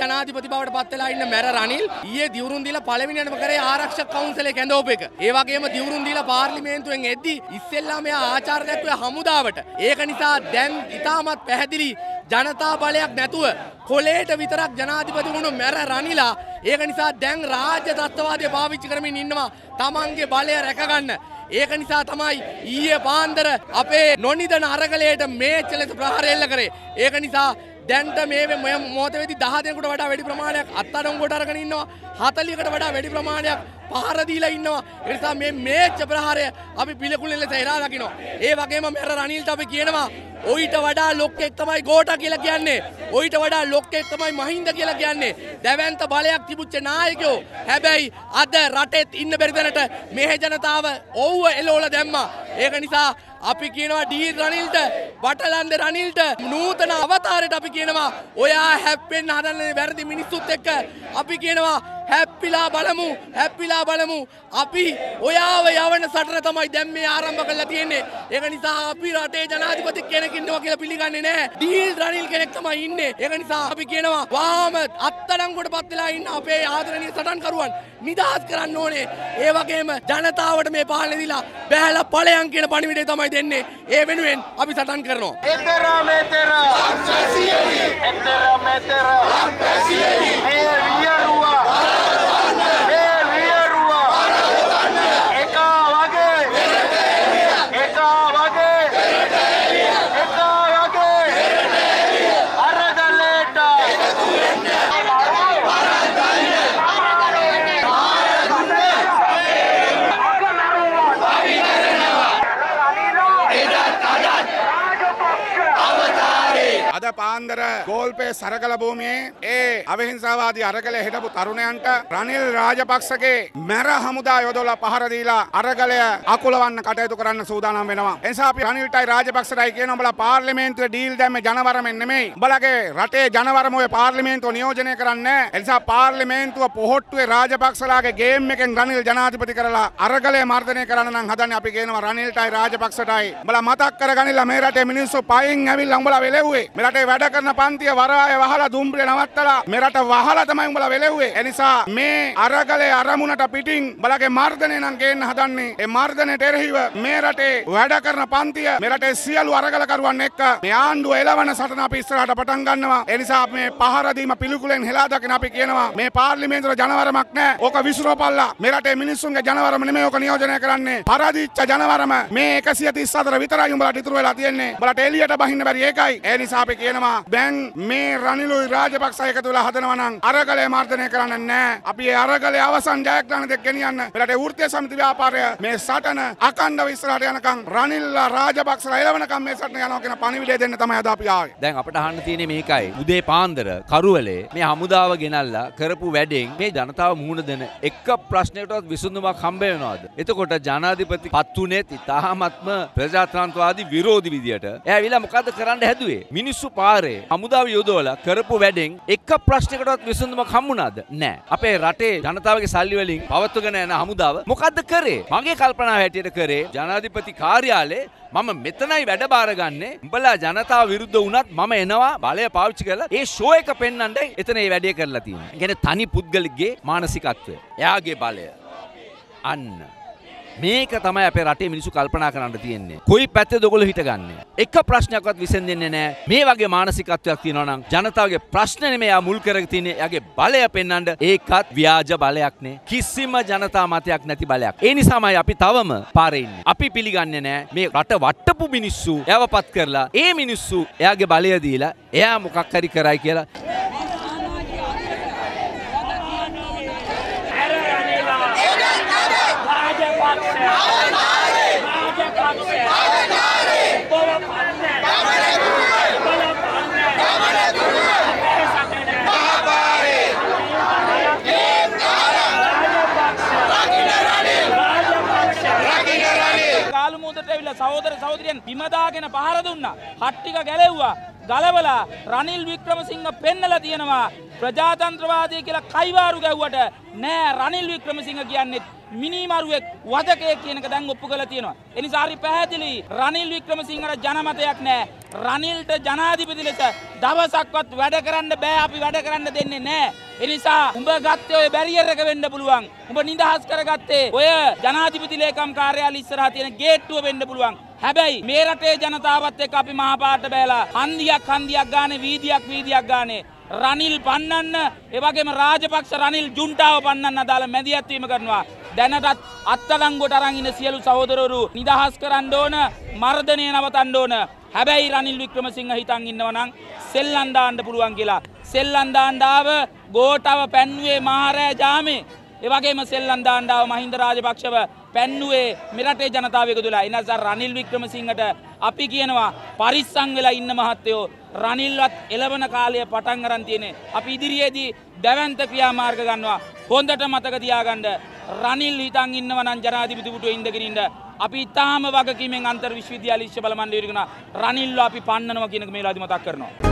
ජනාධිපති බවට පත් වෙලා ඉන්න මැර රනිල් ඊයේ දිවුරුන් දීලා පළවෙනියටම කරේ ආරක්ෂක කවුන්සිලේ කැඳවපු එක. ඒ වගේම දිවුරුන් දීලා පාර්ලිමේන්තුවෙන් එද්දි ඉස්සෙල්ලා මෙයා ආචාර දැක්වේ හමුදාවට. ඒක නිසා දැන් ඉතාමත් පැහැදිලි ජනතා බලයක් නැතුව කොලේට විතරක් ජනාධිපති වුණු මැර රනිලා ඒක නිසා දැන් රාජ්‍ය තත්ත්වවාදය පාවිච්චි කරමින් ඉන්නවා තමන්ගේ බලය රැකගන්න. ඒක නිසා තමයි ඊයේ පාන්දර අපේ නොනිදන අරගලයට මේච්ච ලෙස ප්‍රහාර එල්ල කරේ. ඒක නිසා දැන්ට මේ මොහොතේදී 10 දෙනෙකුට වඩා වැඩි ප්‍රමාණයක් අත්අඩංගුවට අරගෙන ඉන්නවා. 40කට වඩා වැඩි ප්‍රමාණයක් පහර දීලා ඉන්නවා. ඒ නිසා මේ මේච්ච ප්‍රහාරය අපි පිළිකුල් ලෙස එලා දකිනවා. ඒ වගේම මෙර රනිල්ට අපි කියනවා ඔයිට වඩා ලොක්කෙක් තමයි ගෝඨා කියලා කියන්නේ. ඔයිට වඩා ලොක්කෙක් තමයි මහින්ද කියලා කියන්නේ. දැවැන්ත බලයක් තිබුච්ච නායකයෝ. හැබැයි අද රටෙත් ඉන්න බැරි දැනට මේ ජනතාව ඔව්ව එලවලා දැම්මා. ඒක නිසා අපි කියනවා ඩී රනිල්ට වටලන්ද රනිල්ට නූතන අවතාරයට අපි කියනවා ඔයා හැප්පෙන්න හදන්නේ වැරදි මිනිස්සුත් එක්ක අපි කියනවා හැප්පිලා බලමු අපි ඔයාව යවන සටන තමයි දැන් මේ ආරම්භ කරලා තියෙන්නේ. ඒක නිසා අපි රටේ ජනාධිපති කෙනෙක් ඉන්නවා කියලා පිළිගන්නේ නැහැ. ඩී රනිල් කෙනෙක් තමයි ඉන්නේ. ඒක නිසා අපි කියනවා වාම අත්අඩංගුවට පත් වෙලා ඉන්න අපේ ආදරණීය සටන්කරුවන් නිදහස් කරන්න ඕනේ. ඒ වගේම ජනතාවට මේ පාලනය දීලා බැහැලා ඵලයන් කියන පණිවිඩය තමයි දෙන්නේ. ඒ වෙනුවෙන් අපි සටන් කරනවා. එතෙරා මෙතෙරා අද පාන්දර ගෝල්පේ සරගල භූමියේ ඒ අවිහිංසාවාදී අරගලේ හිටපු තරුණයන්ට රනිල් රාජපක්ෂගේ මැර හමුදා යොදවලා පහර දීලා අරගලය අකුලවන්න කටයුතු කරන්න සූදානම් වෙනවා. ඒ නිසා අපි රනිල්ටයි රාජපක්ෂටයි කියනවා උඹලා පාර්ලිමේන්තුවේ ඩීල් දැම්මේ ජනවරමෙන් නෙමෙයි. උඹලගේ රටේ ජනවරම ඔය පාර්ලිමේන්තුව නියෝජනය කරන්නේ. ඒ නිසා පාර්ලිමේන්තුව පොහොට්ටුවේ රාජපක්ෂලාගේ ගේම් එකෙන් රනිල් ජනාධිපති කරලා අරගලය මර්ධනය කරන්න නම් හදන්නේ. අපි කියනවා රනිල්ටයි රාජපක්ෂටයි උඹලා මතක් කරගනිලා මේ රටේ මිනිස්සු පයින් ඇවිල්ලා උඹලා වෙලෙව්වේ. රටේ වැඩ කරන පන්තිය වරාය වහලා දුම්රිය නවත්තලා මේ රට වහලා තමයි උඹලා වෙලෙව්වේ. ඒ නිසා මේ අරගලේ අරමුණට පිටින් බලගේ මර්ධනය නම් ගේන්න හදන්නේ. ඒ මර්ධනයට එරෙහිව මේ රටේ වැඩ කරන පන්තිය මේ රටේ සියලු අරගලකරුවන් එක්ක මේ ආණ්ඩුව එළවන සටන අපි ඉස්සරහට පටන් ගන්නවා. ඒ නිසා මේ පහර දීම පිළිකුලෙන් හෙලා දකින අපි කියනවා මේ පාර්ලිමේන්තුවේ ජනවරමක් නැහැ. ඕක විසිරෝපල්ලා. මේ රටේ මිනිස්සුන්ගේ ජනවරම නෙමෙයි ඕක නියෝජනය කරන්නේ. පරදිච්ච ජනවරම මේ 134 විතරයි උඹලාට ඉතුරු වෙලා තියෙන්නේ. උඹලාට එළියට බහින්න බැරි ඒකයි. ඒ නිසා අපි කියනවා දැන් මේ රනිලුයි රාජපක්ෂ එකතු වෙලා හදනවා නම් අරගලය මර්ධනය කරන්න නැහැ. අපි ඒ අරගලේ අවසන් ජයග්‍රහණ දෙක ගෙනියන්න මෙරටේ වෘත්තීය සමිති ව්‍යාපාරය මේ සටන අකණ්ඩව ඉස්සරහට යනකම් රනිල්ලා රාජපක්ෂලා එළවනකම් මේ සටන යනවා කියන පණිවිඩය දෙන්න තමයි අද අපි ආවේ. දැන් අපිට අහන්න තියෙන්නේ මේකයි. උදේ පාන්දර කරුවලේ මේ හමුදාව ගෙනල්ලා කරපු වැඩෙන් මේ ජනතාව මුහුණ දෙන එක ප්‍රශ්නයකටවත් විසඳුමක් හම්බ වෙනවද? එතකොට ජනාධිපති පත්තුනේත් ඉතාමත්ම ප්‍රජාතන්ත්‍රවාදී විරෝධී විදියට එයාවිලා මොකද්ද කරන්න හැදුවේ? මිනිස්සු පාරේ හමුදාව යොදවලා කරපු වැඩෙන් එක ප්‍රශ්නයකටවත් විසඳුමක් හම්බුණාද? නැහැ. අපේ රටේ ජනතාවගේ සල්ලි වලින් පවත්වගෙන යන හමුදාව මොකද්ද කරේ? මගේ කල්පනාව හැටියට කරේ ජනාධිපති කාර්යාලයේ මම මෙතනයි වැඩ බාරගන්නේ. උඹලා ජනතාව විරුද්ධ වුණත් මම එනවා බලය පාවිච්චි කරලා ඒ ෂෝ එක පෙන්වන්නයි එතන මේ වැඩේ කරලා තියෙන්නේ. ඒ කියන්නේ තනි පුද්ගලෙක්ගේ මානසිකත්වය. එයාගේ බලය. අන්න මේක තමයි අපේ රටේ මිනිස්සු කල්පනා කරන්න තියෙන්නේ. කොයි පැත්තේද ඔයගොල්ලෝ හිටගන්නේ? එක ප්‍රශ්නයක්වත් විසඳෙන්නේ නැහැ. මේ වගේ මානසිකත්වයක් තියෙනවා නම් ජනතාවගේ ප්‍රශ්න නෙමෙයි යා මුල් කරගෙන තින්නේ. එයාගේ බලය පෙන්වන්න ඒකත් ව්‍යාජ බලයක් නේ. කිසිම ජනතා මතයක් නැති බලයක්. ඒ නිසාමයි අපි තවම පාරේ ඉන්නේ. අපි පිළිගන්නේ නැහැ මේ රට වට්ටපු මිනිස්සු එයාවපත් කරලා ඒ මිනිස්සු එයාගේ බලය දීලා එයා මොකක් හරි කරයි කියලා. සහෝදර සහෝදරියන් බිම දාගෙන පහර දුන්නා. හට්ටික ගැලෙව්වා. ගලවලා රනිල් වික්‍රමසිංහ පෙන්නලා තියෙනවා ප්‍රජාතන්ත්‍රවාදී කියලා කයිවාරු ගැව්වට නෑ රනිල් වික්‍රමසිංහ කියන්නේ මිනිමරුවෙක් වදකයෙක් කියන එක දැන් ඔප්පු කරලා තියෙනවා. ඒ නිසා හරි පැහැදිලි රනිල් වික්‍රමසිංහට ජනමතයක් නෑ. රනිල්ට ජනාධිපති ලෙස දවසක්වත් වැඩ කරන්න බෑ අපි වැඩ කරන්න දෙන්නේ නැහැ. ඒ නිසා උඹ ගත්තේ ඔය බැරියර් එක වෙන්න පුළුවන්. උඹ නිදහස් කරගත්තේ ඔය ජනාධිපති ලේකම් කාර්යාලය ඉස්සරහා තියෙන ගේට්ටුව වෙන්න පුළුවන්. හැබැයි මේ රටේ ජනතාවත් එක්ක අපි මහපාට බෑලා හන්දියක් ගානේ වීදියක් ගානේ රනිල් පන්නන්න ඒ වගේම රාජපක්ෂ රනිල් ජුන්ටාව පන්නන්න අදාළ මැදිහත් වීම කරනවා. දැනටත් අත්අඩංගුවට අරන් ඉන්න සියලු සහෝදරවරු නිදහස් කරන්න ඕන, මර්ධනය නවතන්න ඕන. හැබැයි රනිල් වික්‍රමසිංහ හිතන් ඉන්නවා නම් සෙල්ලම් දාන්න පුළුවන් කියලා. සෙල්ලම් දාන්න ආව ගෝඨව පැන්නුවේ මහරෑ ජාමේ. ඒ වගේම සෙල්ලම් දාන්න ආව මහින්ද රාජපක්ෂව පැන්නුවේ මෙරටේ ජනතාව එකතුලා. ඒ නිසා රනිල් වික්‍රමසිංහට අපි කියනවා පරිස්සම් වෙලා ඉන්න මහත්තයෝ. රනිල්වත් එළවන කාලය පටන් අරන් තියෙන්නේ. අපි ඉදිරියේදී දැවැන්ත ක්‍රියාමාර්ග ගන්නවා. හොඳට මතක තියාගන්න රනිල් හිතන් ඉන්නවා නම් ජනාධිපති පුටුවේ ඉඳගෙන ඉන්න අපි තාම වගකීමෙන් අන්තර් විශ්වවිද්‍යාල ඉස්ස බල මණ්ඩලය ඉරගෙන රනිල්ව අපි පන්නනවා කියන එක මේ වෙලාවේදී මතක් කරනවා.